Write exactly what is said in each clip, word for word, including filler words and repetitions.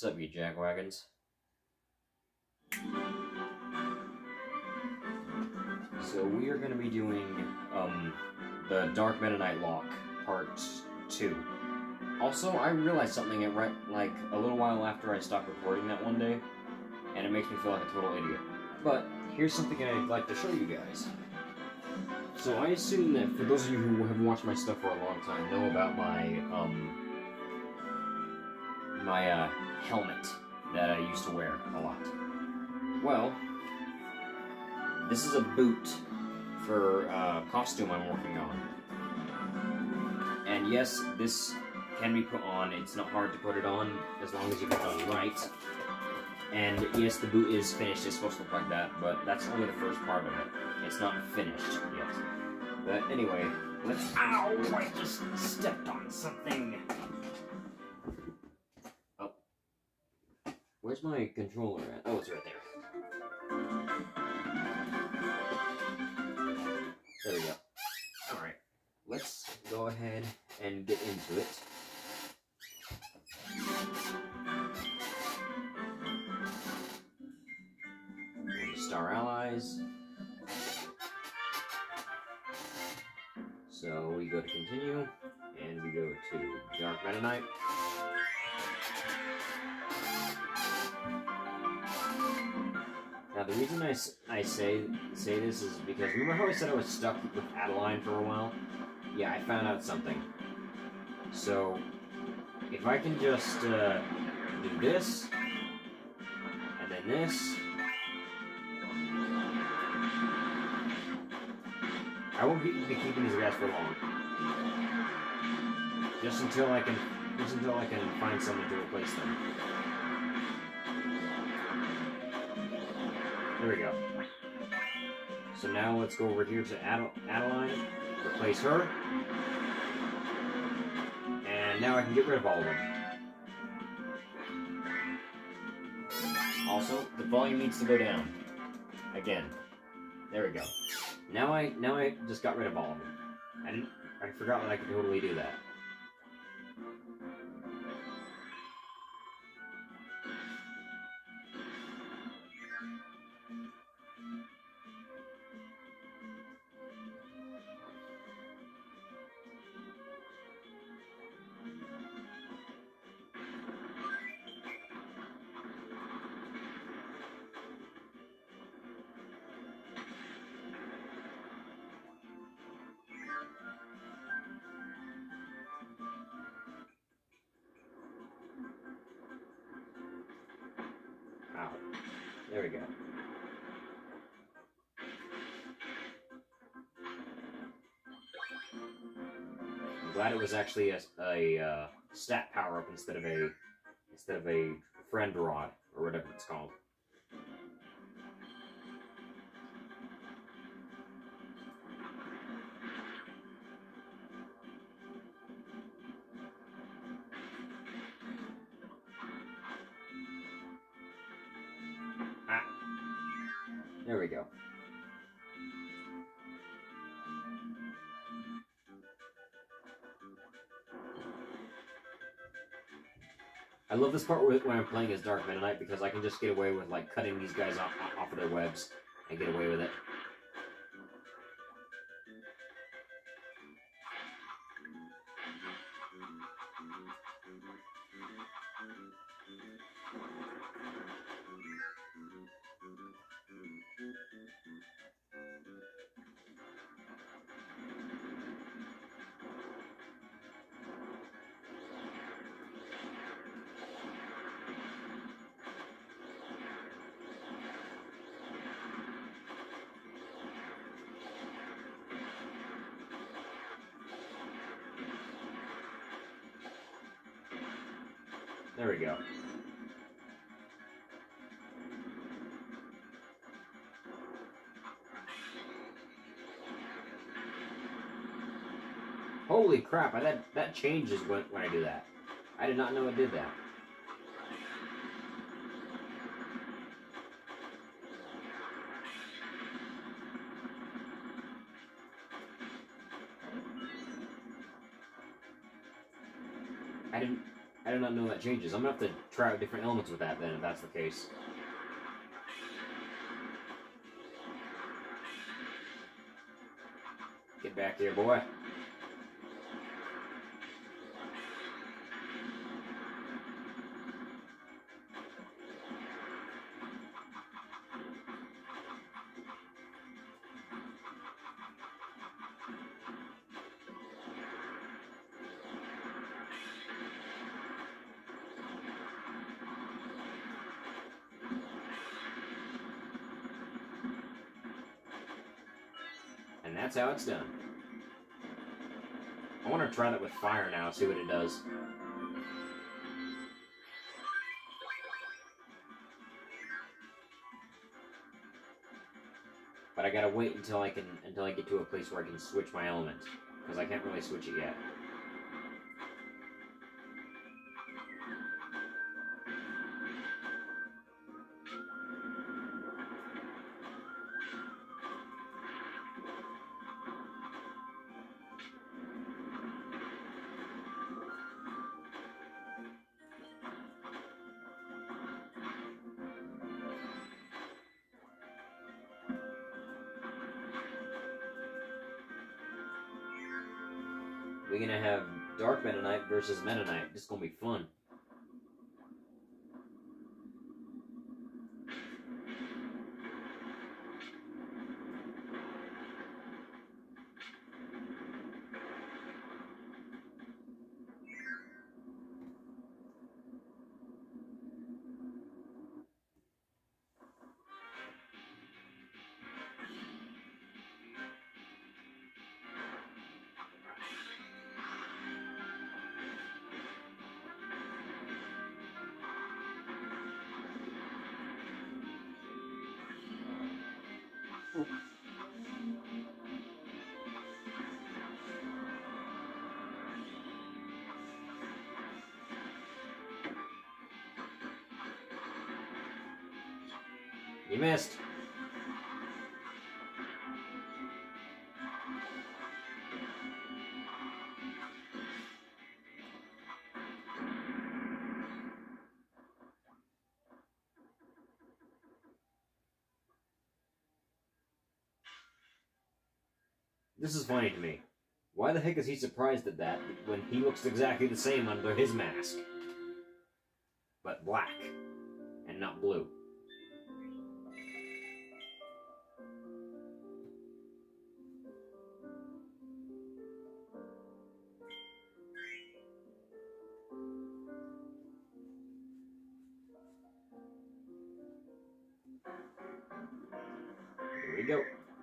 What's up, you jackwagons? So we are going to be doing um, the Dark Metaknightlocke Part two. Also, I realized something at right, like a little while after I stopped recording that one day, and it makes me feel like a total idiot. But here's something I'd like to show you guys. So I assume that for those of you who have watched my stuff for a long time know about my um my uh, helmet that I used to wear a lot. Well, this is a boot for uh, costume I'm working on. And yes, this can be put on. It's not hard to put it on as long as you put it on right. And yes, the boot is finished. It's supposed to look like that, but that's only the first part of it. It's not finished yet. But anyway, let's... Ow! I just stepped on something! Oh. Where's my controller at? Oh, it's right there. There we go. Alright. Let's go ahead and get into it. Star Allies. So we go to continue, and we go to Dark Metaknight. Now the reason I, I say say this is because, remember how I said I was stuck with Adeline for a while? Yeah, I found out something. So, if I can just uh, do this, and then this, I won't be, be keeping these guys for long. Just until I can, just until I can find someone to replace them. There we go. So now let's go over here to Ad Adeline, replace her, and now I can get rid of all of them. Also, the volume needs to go down. Again. There we go. Now I now I just got rid of all of them. I didn't I forgot that I could totally do that. Ow. There we go. I'm glad it was actually a, a uh, stat power up instead of a instead of a friend rod or whatever it's called. There we go. I love this part when I'm playing as Dark Metaknight because I can just get away with like cutting these guys off, off of their webs and get away with it. There we go. Holy crap, I, that, that changes when, when I do that. I did not know it did that. I didn't... I did not know that changes. I'm gonna have to try out different elements with that then, if that's the case. Get back here, boy. And that's how it's done. I want to try that with fire now, see what it does. But I gotta wait until I can until I get to a place where I can switch my element, because I can't really switch it yet. We're gonna have Dark Meta Knight versus Meta Knight. This is gonna be fun. You missed. This is funny to me. Why the heck is he surprised at that when he looks exactly the same under his mask? But black, and not blue. Here we go.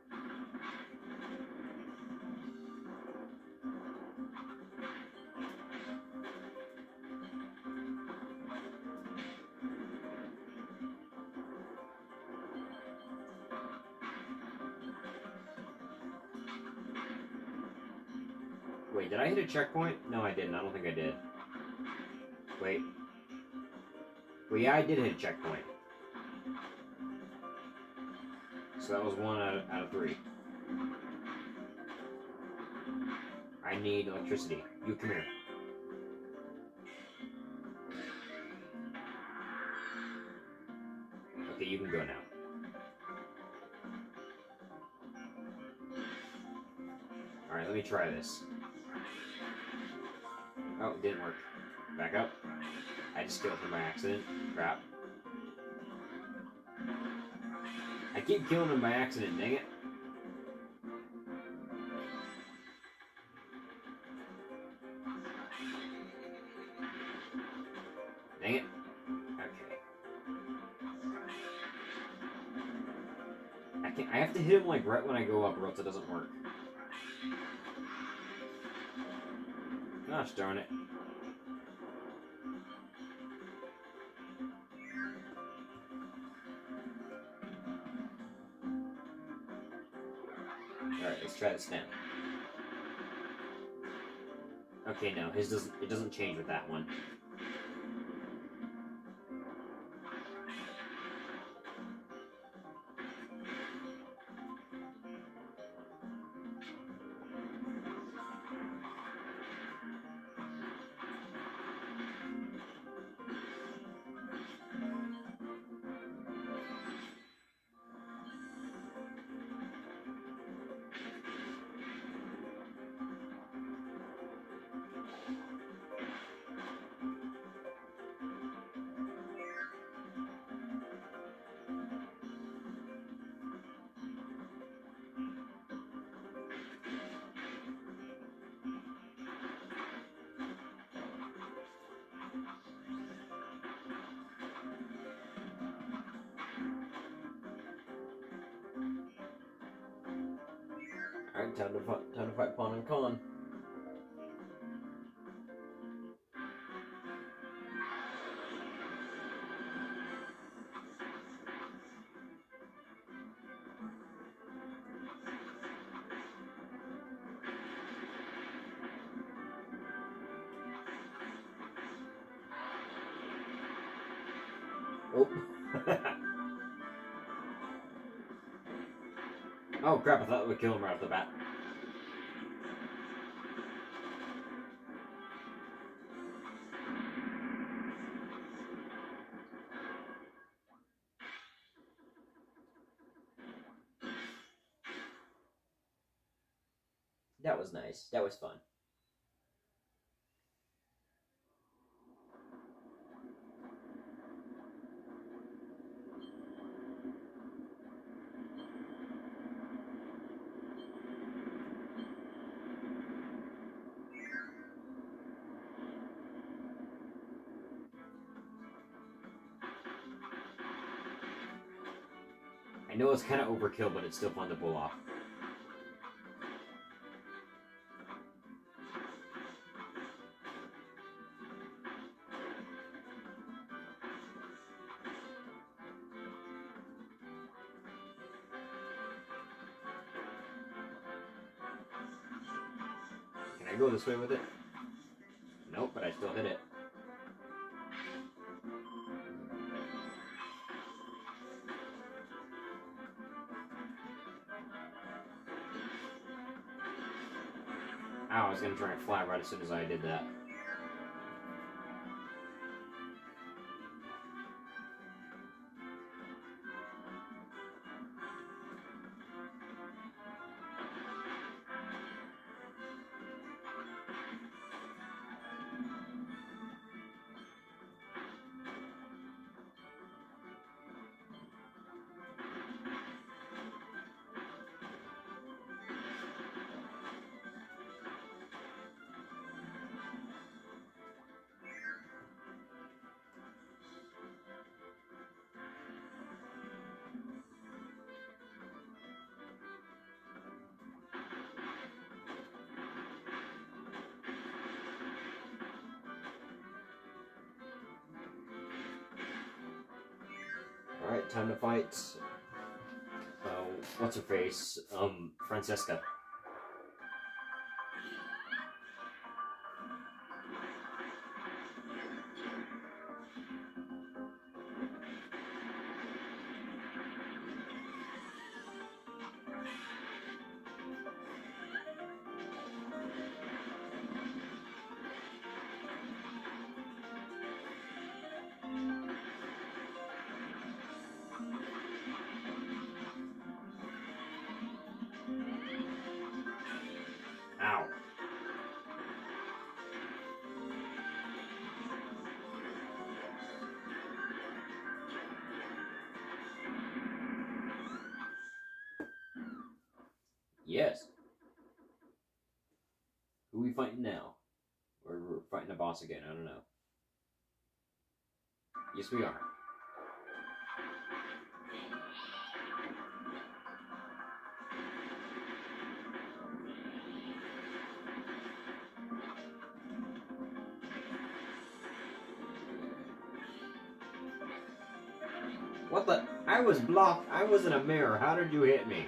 Wait, did I hit a checkpoint? No, I didn't. I don't think I did. Wait. Well, yeah, I did hit a checkpoint. So that was one out of, out of three. I need electricity. You come here. Okay, you can go now. Alright, let me try this. Oh, it didn't work. Back up. I just killed him by accident. Crap. I keep killing him by accident, dang it. Dang it. Okay. I can I have to hit him like right when I go up or else it doesn't work. Gosh darn it. Alright, let's try this now. Okay, no, his doesn't it doesn't change with that one. Alright, time to fight, time to fight Pawn and Con. Oh. Oh crap, I thought we'd kill him right off the bat. That was nice. That was fun. I know it's kind of overkill, but it's still fun to pull off. Can I go this way with it? Nope, but I still hit it. Ow, I was gonna try and fly right as soon as I did that. Alright, time to fight. Uh, what's her face? Um, Francesca. Ow. Yes. Who are we fighting now? Or we're fighting a boss again, I don't know. Yes, we are. What the? I was blocked. I was in a mirror. How did you hit me?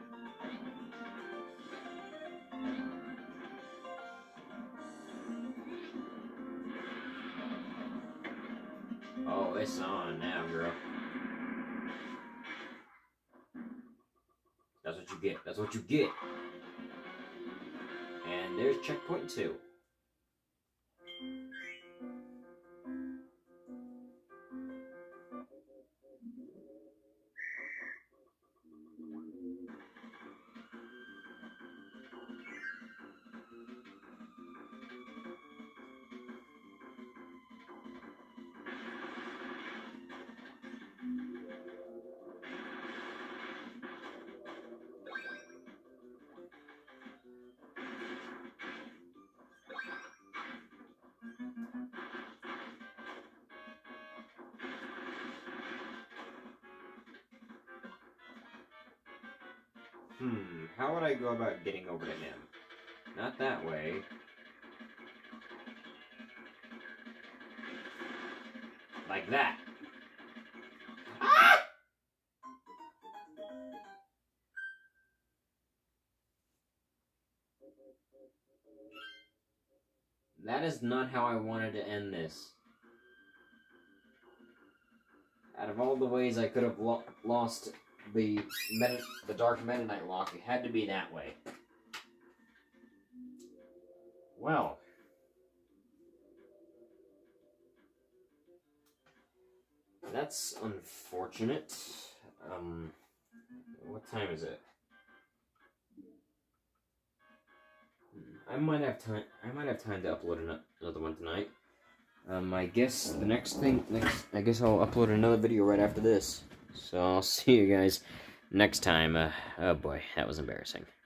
Oh, it's on now, girl. That's what you get. That's what you get. And there's checkpoint two. Hmm, how would I go about getting over to him? Not that way. Like that. Ah! That is not how I wanted to end this. Out of all the ways I could have lo lost the meta the Dark Metaknightlocke, it had to be that way. Well. That's unfortunate. Um, what time is it? I might have time. I might have time to upload another one tonight. Um, I guess the next thing, next, I guess I'll upload another video right after this. So I'll see you guys next time. Uh, oh boy, that was embarrassing.